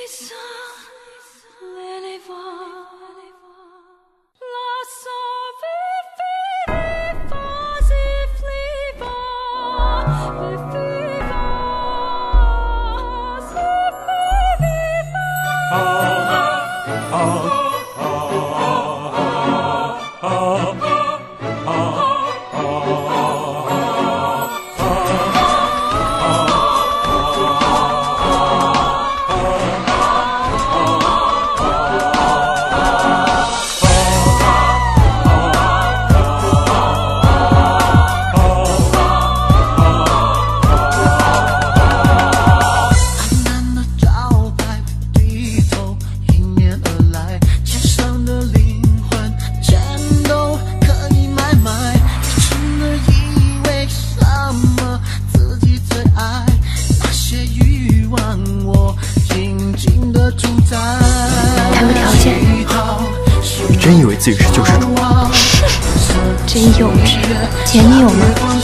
谈个条件。 你真以为自己是救世主？ 真幼稚。钱你有吗？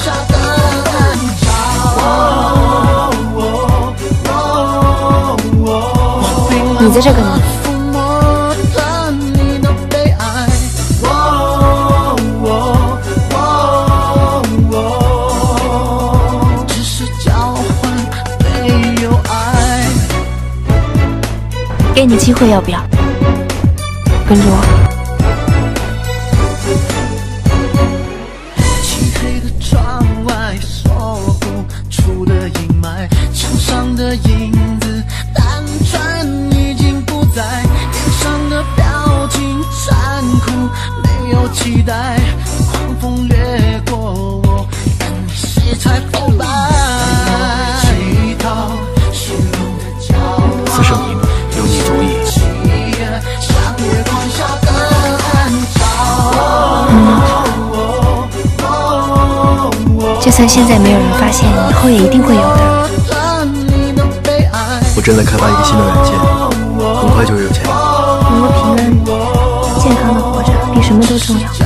你在这干嘛？给你机会，要不要？跟着我。 漆黑的窗外，说不出的阴霾，墙上的影子，单纯已经不在，脸上的表情残酷，没有期待，狂风掠过我，但你是彩虹白。 四胜赢，有你足矣。 就算现在没有人发现，以后也一定会有的。 我正在开发一个新的软件，很快就会有钱。 能够平安、健康的活着，比什么都重要。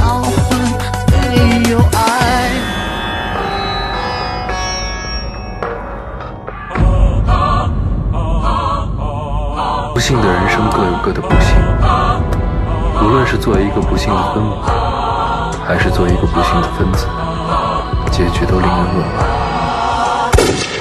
不幸的人生各有各的不幸，无论是作为一个不幸的分母，还是作为一个不幸的分子，结局都令人扼腕。